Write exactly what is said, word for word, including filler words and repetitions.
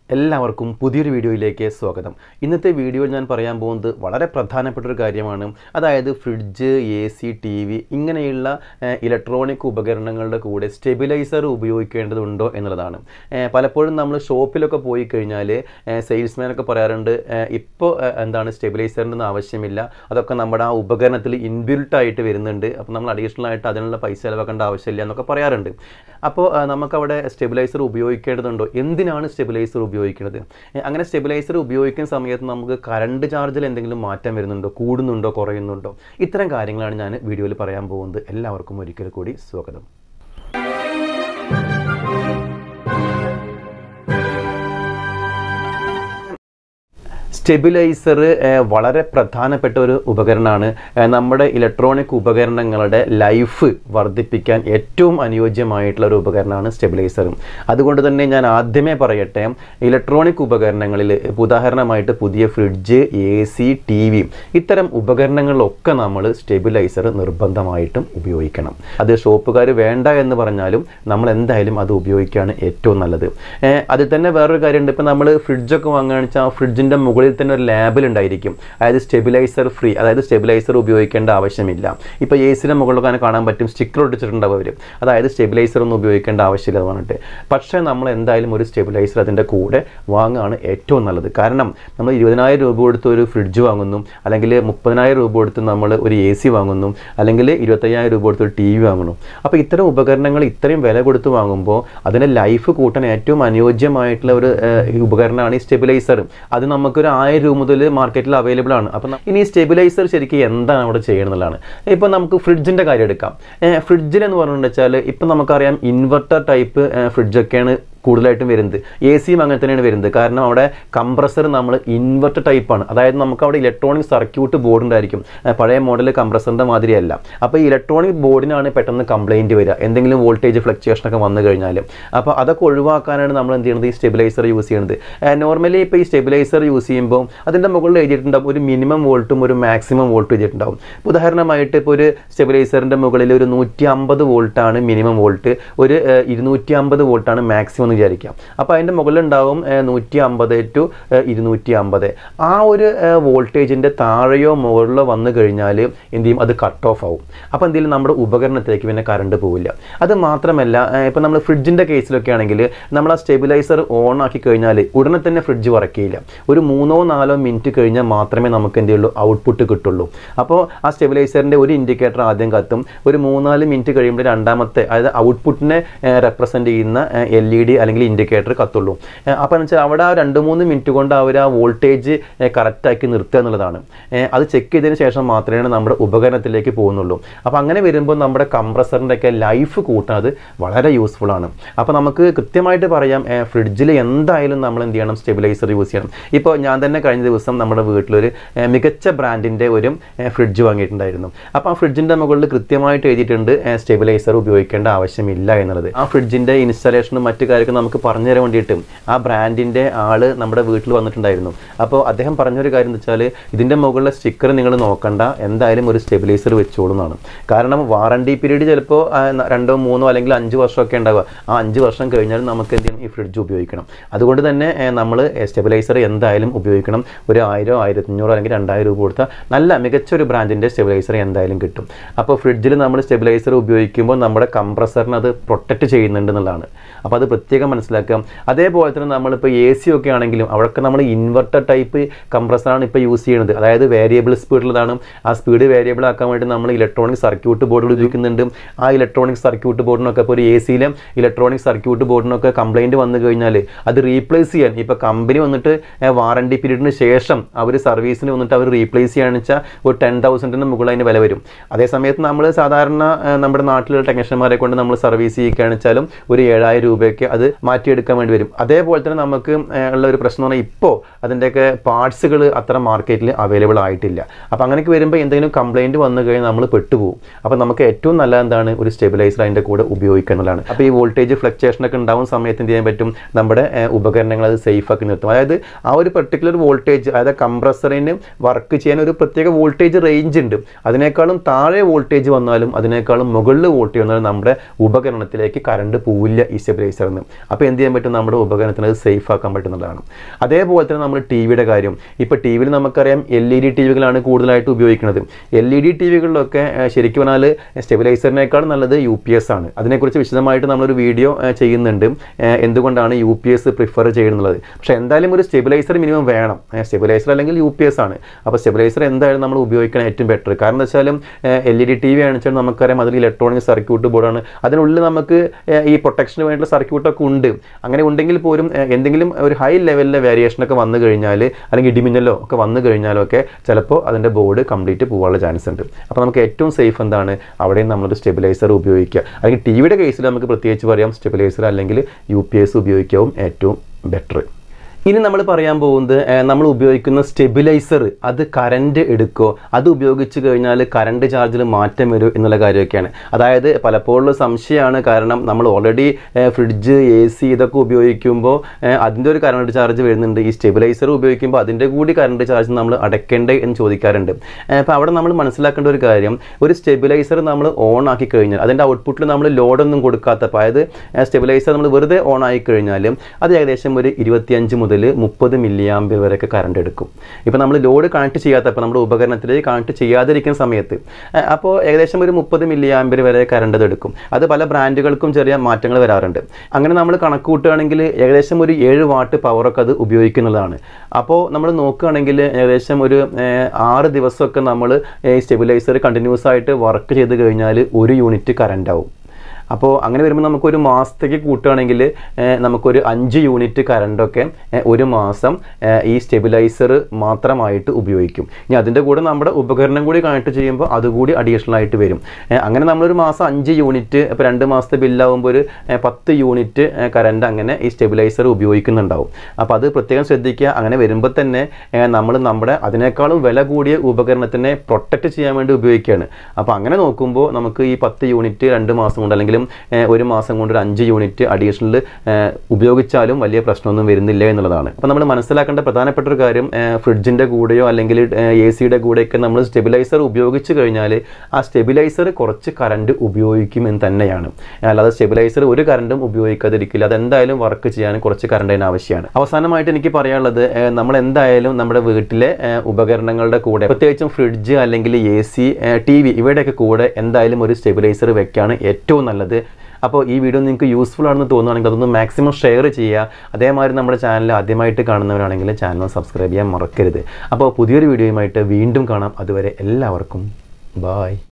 എല്ലാവർക്കും പുതിയൊരു വീഡിയോയിലേക്ക് സ്വാഗതം. ഇന്നത്തെ വീഡിയോയിൽ ഞാൻ പറയാൻ പോകുന്നത് വളരെ പ്രധാനപ്പെട്ടൊരു കാര്യമാണ്. അതായത് fridge, A C, T V ഇങ്ങനെയുള്ള ഇലക്ട്രോണിക് ഉപകരണങ്ങളുടെ കൂടെ സ്റ്റെബിലൈസർ ഉപയോഗിക്കേണ്ടതുണ്ടോ എന്നുള്ളതാണ്. പലപ്പോഴും നമ്മൾ ഷോപ്പിലൊക്കെ പോയി കഴിഞ്ഞാൽ സെയിൽസ്മാനൊക്കെ പറയാറുണ്ട്, ഇപ്പോൾ എന്താണ് സ്റ്റെബിലൈസറിൻ്റെ ആവശ്യമില്ല, അതൊക്കെ നമ്മുടെ ആ ഉപകരണത്തിൽ ഇൻബിൽട്ടായിട്ട് വരുന്നുണ്ട്, അപ്പോൾ നമ്മൾ അഡീഷണൽ ആയിട്ട് അതിനുള്ള പൈസ ചിലവാക്കേണ്ട ആവശ്യമില്ല എന്നൊക്കെ പറയാറുണ്ട്. അപ്പോൾ നമുക്കവിടെ സ്റ്റെബിലൈസർ ഉപയോഗിക്കേണ്ടതുണ്ടോ, എന്തിനാണ് സ്റ്റെബിലൈസർ ഉപയോഗിക്കുന്നത്, അങ്ങനെ സ്റ്റെബിലൈസർ ഉപയോഗിക്കുന്ന സമയത്ത് നമുക്ക് കറണ്ട് ചാർജിൽ എന്തെങ്കിലും മാറ്റം വരുന്നുണ്ടോ, കൂടുന്നുണ്ടോ, കുറയുന്നുണ്ടോ, ഇത്തരം കാര്യങ്ങളാണ് ഞാൻ വീഡിയോയിൽ പറയാൻ പോകുന്നത്. എല്ലാവർക്കും ഒരിക്കൽ കൂടി സ്വാഗതം. സ്റ്റെബിലൈസർ വളരെ പ്രധാനപ്പെട്ട ഒരു ഉപകരണമാണ്. നമ്മുടെ ഇലക്ട്രോണിക് ഉപകരണങ്ങളുടെ ലൈഫ് വർദ്ധിപ്പിക്കാൻ ഏറ്റവും അനുയോജ്യമായിട്ടുള്ള ഒരു ഉപകരണമാണ് സ്റ്റെബിലൈസർ. അതുകൊണ്ട് തന്നെ ഞാൻ ആദ്യമേ പറയട്ടെ, ഇലക്ട്രോണിക് ഉപകരണങ്ങളിൽ ഉദാഹരണമായിട്ട് പുതിയ fridge, A C, T V ഇത്തരം ഉപകരണങ്ങളിലൊക്കെ നമ്മൾ സ്റ്റെബിലൈസർ നിർബന്ധമായിട്ടും ഉപയോഗിക്കണം. അത് ഷോപ്പുകാർ വേണ്ട എന്ന് പറഞ്ഞാലും നമ്മൾ എന്തായാലും അത് ഉപയോഗിക്കുകയാണ് ഏറ്റവും നല്ലത്. അതിൽ തന്നെ വേറൊരു കാര്യമുണ്ട്. ഇപ്പോൾ നമ്മൾ ഫ്രിഡ്ജൊക്കെ വാങ്ങുകയാണെന്ന് വെച്ചാൽ ആ ഫ്രിഡ്ജിൻ്റെ മുകളിൽ തന്നെ ഒരു ലേബൽ ഉണ്ടായിരിക്കും, അതായത് സ്റ്റെബിലൈസർ ഫ്രീ, അതായത് സ്റ്റെബിലൈസർ ഉപയോഗിക്കേണ്ട ആവശ്യമില്ല. ഇപ്പോൾ എ സിയുടെ മുകളിലൊക്കെ കാണാൻ പറ്റും, സ്റ്റിക്കർ ഒട്ടിച്ചിട്ടുണ്ടാവും അവർ, അതായത് സ്റ്റെബിലൈസർ ഒന്നും ഉപയോഗിക്കേണ്ട ആവശ്യമില്ല പറഞ്ഞിട്ട്. പക്ഷേ നമ്മൾ എന്തായാലും ഒരു സ്റ്റെബിലൈസർ അതിൻ്റെ കൂടെ വാങ്ങുകയാണ് ഏറ്റവും നല്ലത്. കാരണം നമ്മൾ ഇരുപതിനായിരം രൂപ കൊടുത്ത് ഒരു ഫ്രിഡ്ജ് വാങ്ങുന്നു, അല്ലെങ്കിൽ മുപ്പതിനായിരം രൂപ കൊടുത്ത് നമ്മൾ ഒരു എ സി വാങ്ങുന്നു, അല്ലെങ്കിൽ ഇരുപത്തയ്യായിരം രൂപ കൊടുത്ത് ഒരു ടി വി വാങ്ങുന്നു. അപ്പോൾ ഇത്തരം ഉപകരണങ്ങൾ ഇത്രയും വില കൊടുത്ത് വാങ്ങുമ്പോൾ അതിൻ്റെ ലൈഫ് കൂട്ടാൻ ഏറ്റവും അനുയോജ്യമായിട്ടുള്ള ഒരു ഉപകരണമാണ് ഈ സ്റ്റെബിലൈസർ. അത് നമുക്കൊരു ആയിരം രൂപ മുതൽ മാർക്കറ്റിൽ അവൈലബിൾ ആണ്. അപ്പം ഇനി സ്റ്റെബിലൈസർ ശരിക്കും എന്താണ് അവിടെ ചെയ്യുന്നതാണ്. ഇപ്പം നമുക്ക് ഫ്രിഡ്ജിൻ്റെ കാര്യം എടുക്കാം. ഫ്രിഡ്ജിലെന്ന് പറഞ്ഞിട്ട് വെച്ചാൽ ഇപ്പം നമുക്കറിയാം ഇൻവെർട്ടർ ടൈപ്പ് ഫ്രിഡ്ജൊക്കെയാണ് കൂടുതലായിട്ടും വരുന്നത്. എ സിയും അങ്ങനെ തന്നെയാണ് വരുന്നത്. കാരണം അവിടെ കംപ്രസർ നമ്മൾ ഇൻവെർട്ടർ ടൈപ്പാണ്, അതായത് നമുക്ക് അവിടെ ഇലക്ട്രോണിക് സർക്യൂട്ട് ബോർഡ് ഉണ്ടായിരിക്കും, പഴയ മോഡൽ കംപ്രസറിൻ്റെ മാതിരിയല്ല. അപ്പോൾ ഈ ഇലക്ട്രോണിക് ബോർഡിനാണ് പെട്ടെന്ന് കംപ്ലയിൻറ്റ് വരിക, എന്തെങ്കിലും വോൾട്ടേജ് ഫ്ലക്ച്വേഷനൊക്കെ വന്നു കഴിഞ്ഞാൽ. അപ്പോൾ അതൊക്കെ ഒഴിവാക്കാനാണ് നമ്മൾ എന്ത് ചെയ്യുന്നത്, ഈ സ്റ്റെബിലൈസർ യൂസ് ചെയ്യുന്നത്. നോർമലി ഇപ്പോൾ ഈ സ്റ്റെബിലൈസർ യൂസ് ചെയ്യുമ്പോൾ അതിൻ്റെ മുകളിൽ എഴുതിയിട്ടുണ്ടാവും ഒരു മിനിമം വോൾട്ടും ഒരു മാക്സിമം വോൾട്ടും എഴുതിയിട്ടുണ്ടാവും. ഉദാഹരണമായിട്ട് ഇപ്പോൾ ഒരു സ്റ്റെബിലൈസറിൻ്റെ മുകളിൽ ഒരു നൂറ്റി അമ്പത് വോൾട്ടാണ് മിനിമം വോൾട്ട്, ഒരു ഇരുന്നൂറ്റി അമ്പത് വോൾട്ടാണ് മാക്സിമം എന്ന് വിചാരിക്കാം. അപ്പോൾ അതിൻ്റെ മുകളിലുണ്ടാവും നൂറ്റി അമ്പത് ടു ഇരുന്നൂറ്റി അമ്പത്. ആ ഒരു വോൾട്ടേജിൻ്റെ താഴെയോ മുകളിലോ വന്നു കഴിഞ്ഞാൽ എന്ത് ചെയ്യും, അത് കട്ട് ഓഫ് ആവും. അപ്പോൾ എന്തെങ്കിലും നമ്മുടെ ഉപകരണത്തിലേക്ക് പിന്നെ കറണ്ട് പോവില്ല. അത് മാത്രമല്ല, ഇപ്പോൾ നമ്മൾ ഫ്രിഡ്ജിൻ്റെ കേസിലൊക്കെ ആണെങ്കിൽ നമ്മൾ ആ സ്റ്റെബിലൈസർ ഓൺ ആക്കി കഴിഞ്ഞാൽ ഉടനെ തന്നെ ഫ്രിഡ്ജ് വർക്കില്ല. ഒരു മൂന്നോ നാലോ മിനിറ്റ് കഴിഞ്ഞാൽ മാത്രമേ നമുക്ക് എന്ത് ചെയ്യുള്ളൂ, ഔട്ട്പുട്ട് കിട്ടുള്ളൂ. അപ്പോൾ ആ സ്റ്റെബിലൈസറിൻ്റെ ഒരു ഇൻഡിക്കേറ്റർ ആദ്യം കത്തും, ഒരു മൂന്നാല് മിനിറ്റ് കഴിയുമ്പോൾ രണ്ടാമത്തെ, അതായത് ഔട്ട്പുട്ടിനെ റെപ്രസെൻറ്റ് ചെയ്യുന്ന എൽ ഇ ഡി അല്ലെങ്കിൽ ഇൻഡിക്കേറ്റർ കത്തുള്ളൂ. അപ്പോൾ എന്ന് വെച്ചാൽ അവിടെ ആ രണ്ട് മൂന്ന് മിനിറ്റ് കൊണ്ട് അവർ ആ വോൾട്ടേജ് കറക്റ്റാക്കി നിർത്തുക എന്നുള്ളതാണ്. അത് ചെക്ക് ചെയ്തതിന് ശേഷം മാത്രമേ നമ്മുടെ ഉപകരണത്തിലേക്ക് പോകുന്നുള്ളൂ. അപ്പോൾ അങ്ങനെ വരുമ്പോൾ നമ്മുടെ കംപ്രസറിൻ്റെ ഒക്കെ ലൈഫ് കൂട്ടുന്നത് വളരെ യൂസ്ഫുൾ ആണ്. അപ്പോൾ നമുക്ക് കൃത്യമായിട്ട് പറയാം, ഫ്രിഡ്ജിൽ എന്തായാലും നമ്മൾ എന്ത് ചെയ്യണം, സ്റ്റെബിലൈസർ യൂസ് ചെയ്യണം. ഇപ്പോൾ ഞാൻ തന്നെ കഴിഞ്ഞ ദിവസം നമ്മുടെ വീട്ടിലൊരു മികച്ച ബ്രാൻഡിൻ്റെ ഒരു ഫ്രിഡ്ജ് വാങ്ങിയിട്ടുണ്ടായിരുന്നു. അപ്പോൾ ആ ഫ്രിഡ്ജിൻ്റെ മുകളിൽ കൃത്യമായിട്ട് എഴുതിയിട്ടുണ്ട് സ്റ്റെബിലൈസർ ഉപയോഗിക്കേണ്ട ആവശ്യമില്ല എന്നുള്ളത്. ആ ഫ്രിഡ്ജിൻ്റെ ഇൻസ്റ്റാളേഷനും മറ്റു കാര്യമൊക്കെ നമുക്ക് പറഞ്ഞു തരാൻ വേണ്ടിയിട്ട് ആ ബ്രാൻഡിൻ്റെ ആൾ നമ്മുടെ വീട്ടിൽ വന്നിട്ടുണ്ടായിരുന്നു. അപ്പോൾ അദ്ദേഹം പറഞ്ഞൊരു കാര്യം എന്ന് വെച്ചാൽ, ഇതിൻ്റെ മുകളിലെ സ്റ്റിക്കർ നിങ്ങൾ നോക്കണ്ട, എന്തായാലും ഒരു സ്റ്റെബിലൈസർ വെച്ചോളുന്നതാണ്. കാരണം വാറണ്ടി പീരീഡ് ചിലപ്പോൾ രണ്ടോ മൂന്നോ അല്ലെങ്കിൽ അഞ്ച് വർഷമൊക്കെ ഉണ്ടാവുക. ആ അഞ്ച് വർഷം കഴിഞ്ഞാലും നമുക്ക് എന്ത് ചെയ്യണം, ഈ ഫ്രിഡ്ജ് ഉപയോഗിക്കണം. അതുകൊണ്ട് തന്നെ നമ്മൾ സ്റ്റെബിലൈസർ എന്തായാലും ഉപയോഗിക്കണം. ഒരു ആയിരോ ആയിരത്തഞ്ഞൂറോ അല്ലെങ്കിൽ രണ്ടായിരം രൂപ കൊടുത്താൽ നല്ല മികച്ച ഒരു ബ്രാൻഡിൻ്റെ സ്റ്റെബിലൈസർ എന്തായാലും കിട്ടും. അപ്പോൾ ഫ്രിഡ്ജിൽ നമ്മൾ സ്റ്റെബിലൈസർ ഉപയോഗിക്കുമ്പോൾ നമ്മുടെ കംപ്രസറിന് അത് പ്രൊട്ടക്റ്റ് ചെയ്യുന്നുണ്ട് എന്നുള്ളതാണ്. അപ്പോൾ അത് പ്രത്യേകം മനസ്സിലാക്കാം. അതേപോലെ തന്നെ നമ്മളിപ്പോൾ എ സി ഒക്കെ ആണെങ്കിലും അവിടെയൊക്കെ നമ്മൾ ഇൻവെർട്ടർ ടൈപ്പ് കംപ്രസറാണ് ഇപ്പോൾ യൂസ് ചെയ്യുന്നത്, അതായത് വേരിയബിൾ സ്പീഡിലുള്ളതാണ്. ആ സ്പീഡ് വേരിയബിൾ ആക്കാൻ വേണ്ടി നമ്മൾ ഇലക്ട്രോണിക് സർക്യൂട്ട് ബോർഡുകൾ ഉപയോഗിക്കുന്നുണ്ട്. ആ ഇലക്ട്രോണിക് സർക്യൂട്ട് ബോർഡിനൊക്കെ ഇപ്പോൾ ഒരു എ സിയിലെ ഇലക്ട്രോണിക് സർക്യൂട്ട് ബോർഡിനൊക്കെ കംപ്ലയിൻറ്റ് വന്നു കഴിഞ്ഞാൽ അത് റീപ്ലേസ് ചെയ്യാൻ ഇപ്പോൾ കമ്പനി വന്നിട്ട് വാറണ്ടി പീരീഡിന് ശേഷം അവർ സർവീസിന് വന്നിട്ട് അവർ റീപ്ലേസ് ചെയ്യാന്ന് വെച്ചാൽ ഒരു ടെൻ തൗസൻഡിന് മുകളിൽ അതിന് വില വരും. അതേസമയത്ത് നമ്മൾ സാധാരണ നമ്മുടെ നാട്ടിലുള്ള ടെക്നീഷ്യന്മാരെ കൊണ്ട് നമ്മൾ സർവീസ് ചെയ്യുകയാണെന്ന് വെച്ചാലും ഒരു ഏഴായിരം രൂപയ്ക്ക് അത് മാറ്റിയെടുക്കാൻ വേണ്ടി വരും. അതേപോലെ തന്നെ നമുക്ക് ഉള്ള ഒരു പ്രശ്നം എന്ന് പറഞ്ഞാൽ ഇപ്പോൾ അതിൻ്റെയൊക്കെ പാർട്സുകൾ അത്ര മാർക്കറ്റിൽ അവൈലബിൾ ആയിട്ടില്ല. അപ്പോൾ അങ്ങനെയൊക്കെ വരുമ്പോൾ എന്തെങ്കിലും കംപ്ലയിൻറ്റ് വന്നു കഴിഞ്ഞാൽ നമ്മൾ പെട്ടുപോകും. അപ്പോൾ നമുക്ക് ഏറ്റവും നല്ല എന്താണ്, ഒരു സ്റ്റെബിലൈസർ അതിൻ്റെ കൂടെ ഉപയോഗിക്കുക എന്നുള്ളതാണ്. അപ്പോൾ ഈ വോൾട്ടേജ് ഫ്ലക്ച്വേഷനൊക്കെ ഉണ്ടാകുന്ന സമയത്ത് എന്ത് ചെയ്യാൻ പറ്റും, നമ്മുടെ ഉപകരണങ്ങൾ അത് സേഫ് ആക്കി നിർത്തും. അതായത് ആ ഒരു പെർട്ടിക്കുലർ വോൾട്ടേജ്, അതായത് കംപ്രസറിന് വർക്ക് ചെയ്യാൻ ഒരു പ്രത്യേക വോൾട്ടേജ് റേഞ്ച് ഉണ്ട്. അതിനേക്കാളും താഴെ വോൾട്ടേജ് വന്നാലും അതിനേക്കാളും മുകളിൽ വോൾട്ടേജ് വന്നാലും നമ്മുടെ ഉപകരണത്തിലേക്ക് കറണ്ട് പോവില്ല ഈ സ്റ്റെബിലൈസറിന്. അപ്പോൾ എന്ത് ചെയ്യാൻ പറ്റും, നമ്മുടെ ഉപകരണത്തിന് അത് സേഫ് ആക്കാൻ പറ്റുന്നതാണ്. അതേപോലെ തന്നെ നമ്മൾ ടി വിയുടെ കാര്യം, ഇപ്പോൾ ടി വിയിൽ നമുക്കറിയാം എൽ ഇ ഡി ടി വികളാണ് കൂടുതലായിട്ട് ഉപയോഗിക്കുന്നത്. എൽ ഇ ഡി ടി വികളിലൊക്കെ ശരിക്കും പറഞ്ഞാൽ സ്റ്റെബിലൈസറിനേക്കാൾ നല്ലത് യു പി എസ് ആണ്. അതിനെക്കുറിച്ച് വിശദമായിട്ട് നമ്മളൊരു വീഡിയോ ചെയ്യുന്നുണ്ട്, എന്തുകൊണ്ടാണ് യു പി എസ് പ്രിഫർ ചെയ്യുന്നത്. പക്ഷേ എന്തായാലും ഒരു സ്റ്റെബിലൈസർ മിനിമം വേണം. സ്റ്റെബിലൈസർ അല്ലെങ്കിൽ യു പി എസ് ആണ്. അപ്പോൾ സ്റ്റെബിലൈസർ എന്തായാലും നമ്മൾ ഉപയോഗിക്കണം ഏറ്റവും ബെറ്റർ. കാരണം എന്താ വെച്ചാലും L E D T V ആണെന്ന് വെച്ചാൽ നമുക്കറിയാം അതിൽ ഇലക്ട്രോണിക് സർക്യൂട്ട് ബോർഡാണ്, അതിനുള്ളിൽ നമുക്ക് ഈ പ്രൊട്ടക്ഷന് വേണ്ടിയുള്ള സർക്യൂട്ടൊക്കെ ഉണ്ട്. അങ്ങനെ ഉണ്ടെങ്കിൽ പോലും എന്തെങ്കിലും ഒരു ഹൈ ലെവലിലെ വേരിയേഷനൊക്കെ വന്നു കഴിഞ്ഞാൽ അല്ലെങ്കിൽ ഇടിമിന്നലോ ഒക്കെ വന്നു കഴിഞ്ഞാലോ ഒക്കെ ചിലപ്പോൾ അതിൻ്റെ ബോർഡ് കംപ്ലീറ്റ് പോകാനുള്ള ചാൻസ് ഉണ്ട്. അപ്പോൾ നമുക്ക് ഏറ്റവും സേഫ് എന്താണ്, അവിടെയും നമ്മളൊരു സ്റ്റെബിലൈസർ ഉപയോഗിക്കുക. അല്ലെങ്കിൽ ടി വിയുടെ കേസിൽ നമുക്ക് പ്രത്യേകിച്ച് പറയാം സ്റ്റെബിലൈസർ അല്ലെങ്കിൽ യു പി എസ് ഉപയോഗിക്കാവും ഏറ്റവും ബെറ്റർ. ഇനി നമ്മൾ പറയാൻ പോകുന്നത് നമ്മൾ ഉപയോഗിക്കുന്ന സ്റ്റെബിലൈസർ അത് കറണ്ട് എടുക്കുമോ, അത് ഉപയോഗിച്ച് കഴിഞ്ഞാൽ കറണ്ട് ചാർജിൽ മാറ്റം വരും എന്നുള്ള കാര്യമൊക്കെയാണ്. അതായത് പലപ്പോഴും സംശയമാണ്. കാരണം നമ്മൾ ഓൾറെഡി ഫ്രിഡ്ജ്, എ സി ഇതൊക്കെ ഉപയോഗിക്കുമ്പോൾ അതിൻ്റെ ഒരു കറണ്ട് ചാർജ് വരുന്നുണ്ട്. ഈ സ്റ്റെബിലൈസർ ഉപയോഗിക്കുമ്പോൾ അതിൻ്റെ കൂടി കറണ്ട് ചാർജ് നമ്മൾ അടയ്ക്കേണ്ടേ എന്ന് ചോദിക്കാറുണ്ട്. അപ്പോൾ അവിടെ നമ്മൾ മനസ്സിലാക്കേണ്ട ഒരു കാര്യം, ഒരു സ്റ്റെബിലൈസർ നമ്മൾ ഓൺ ആക്കി കഴിഞ്ഞാൽ അതിൻ്റെ ഔട്ട്പുട്ടിൽ നമ്മൾ ലോഡൊന്നും കൊടുക്കാത്തപ്പോൾ, അതായത് സ്റ്റെബിലൈസർ നമ്മൾ വെറുതെ ഓൺ ആയി കഴിഞ്ഞാൽ അത് ഏകദേശം ഒരു ഇരുപത്തിയഞ്ച് മുതൽ മുപ്പത് മില്ലി ആംപിയർ വരെയൊക്കെ കറണ്ട് എടുക്കും. ഇപ്പോൾ നമ്മൾ ലോഡ് കണക്ട് ചെയ്യാത്തപ്പോൾ നമ്മുടെ ഉപകരണത്തിൽ കണക്ട് ചെയ്യാതിരിക്കുന്ന സമയത്ത് അപ്പോൾ ഏകദേശം ഒരു മുപ്പത് മില്ലി ആംപിയർ വരെ കറണ്ട് എടുക്കും. അത് പല ബ്രാൻഡുകൾക്കും ചെറിയ മാറ്റങ്ങൾ വരാറുണ്ട്. അങ്ങനെ നമ്മൾ കണക്ക് കൂട്ടുകയാണെങ്കിൽ ഏകദേശം ഒരു ഏഴ് വാട്ട് പവറൊക്കെ അത് ഉപയോഗിക്കുന്നതാണ്. അപ്പോൾ നമ്മൾ നോക്കുകയാണെങ്കിൽ ഏകദേശം ഒരു ആറ് ദിവസമൊക്കെ നമ്മൾ ഈ സ്റ്റെബിലൈസർ കണ്ടിന്യൂസ് ആയിട്ട് വർക്ക് ചെയ്ത് കഴിഞ്ഞാൽ ഒരു യൂണിറ്റ് കറണ്ട് ആവും. അപ്പോൾ അങ്ങനെ വരുമ്പോൾ നമുക്കൊരു മാസത്തേക്ക് കൂട്ടുകയാണെങ്കിൽ നമുക്കൊരു അഞ്ച് യൂണിറ്റ് കറണ്ടൊക്കെ ഒരു മാസം ഈ സ്റ്റെബിലൈസർ മാത്രമായിട്ട് ഉപയോഗിക്കും. ഇനി അതിൻ്റെ കൂടെ നമ്മുടെ ഉപകരണം കൂടി കണക്ട് ചെയ്യുമ്പോൾ അതുകൂടി അഡീഷണൽ ആയിട്ട് വരും. അങ്ങനെ നമ്മളൊരു മാസം അഞ്ച് യൂണിറ്റ്, ഇപ്പോൾ രണ്ട് മാസത്തെ ബില്ലാവുമ്പോൾ ഒരു പത്ത് യൂണിറ്റ് കറണ്ട് അങ്ങനെ ഈ സ്റ്റെബിലൈസർ ഉപയോഗിക്കുന്നുണ്ടാവും. അപ്പോൾ അത് പ്രത്യേകം ശ്രദ്ധിക്കുക. അങ്ങനെ വരുമ്പോൾ തന്നെ നമ്മൾ നമ്മുടെ അതിനേക്കാളും വില കൂടിയ ഉപകരണത്തിനെ പ്രൊട്ടക്റ്റ് ചെയ്യാൻ വേണ്ടി ഉപയോഗിക്കുകയാണ്. അപ്പോൾ അങ്ങനെ നോക്കുമ്പോൾ നമുക്ക് ഈ പത്ത് യൂണിറ്റ് രണ്ട് മാസം കൊണ്ട് അല്ലെങ്കിൽ ഒരു മാസം കൊണ്ട് ഒരു അഞ്ച് യൂണിറ്റ് അഡീഷണൽ ഉപയോഗിച്ചാലും വലിയ പ്രശ്നമൊന്നും വരുന്നില്ല എന്നുള്ളതാണ്. അപ്പോൾ നമ്മൾ മനസ്സിലാക്കേണ്ട പ്രധാനപ്പെട്ട ഒരു കാര്യം, ഫ്രിഡ്ജിൻ്റെ കൂടെയോ അല്ലെങ്കിൽ എ സിയുടെ കൂടെയൊക്കെ നമ്മൾ സ്റ്റെബിലൈസർ ഉപയോഗിച്ച് കഴിഞ്ഞാൽ ആ സ്റ്റെബിലൈസർ കുറച്ച് കറണ്ട് ഉപയോഗിക്കുമെന്ന് തന്നെയാണ്. അല്ലാതെ സ്റ്റെബിലൈസർ ഒരു കറണ്ടും ഉപയോഗിക്കാതിരിക്കില്ല. അതെന്തായാലും വർക്ക് ചെയ്യാൻ കുറച്ച് കറണ്ട് അതിന് ആവശ്യമാണ്. അവസാനമായിട്ട് എനിക്ക് പറയാനുള്ളത്, നമ്മൾ എന്തായാലും നമ്മുടെ വീട്ടിലെ ഉപകരണങ്ങളുടെ കൂടെ പ്രത്യേകിച്ചും ഫ്രിഡ്ജ് അല്ലെങ്കിൽ എ സി, ടി വി ഇവയുടെയൊക്കെ കൂടെ എന്തായാലും ഒരു സ്റ്റെബിലൈസർ വെക്കാണ് ഏറ്റവും നല്ലത്. അപ്പോൾ ഈ വീഡിയോ നിങ്ങൾക്ക് യൂസ്ഫുൾ ആണെന്ന് തോന്നുകയാണെങ്കിൽ അതൊന്ന് മാക്സിമം ഷെയർ ചെയ്യുക. അതേമാതിരി നമ്മുടെ ചാനൽ ആദ്യമായിട്ട് കാണുന്നവരാണെങ്കിൽ ചാനൽ സബ്സ്ക്രൈബ് ചെയ്യാൻ മറക്കരുത്. അപ്പോൾ പുതിയൊരു വീഡിയോയുമായിട്ട് വീണ്ടും കാണാം. അതുവരെ എല്ലാവർക്കും ബായ്.